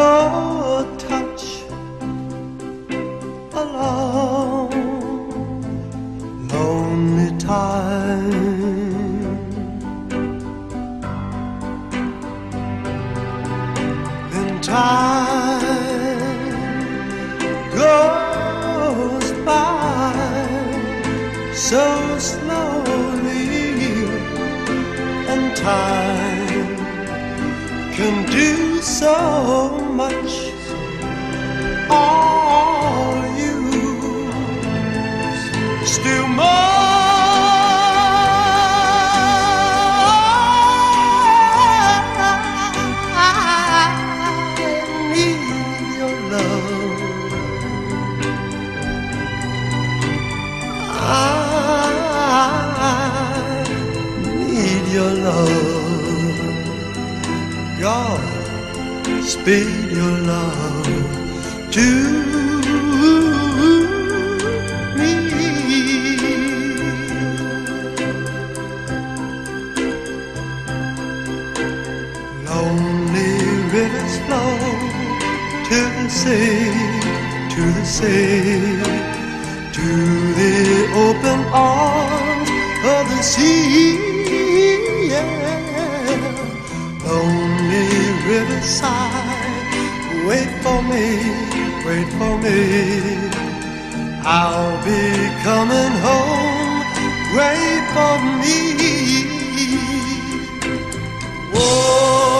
your touch a long, lonely time. Then time goes by so slowly, and time can do so much. All you still more. I need your love. I need your love. God, speed your love to me. Lonely rivers flow to the sea, to the sea, to the open arms of the sea. Yeah. Lonely riverside, wait for me, wait for me. I'll be coming home, wait for me. Whoa.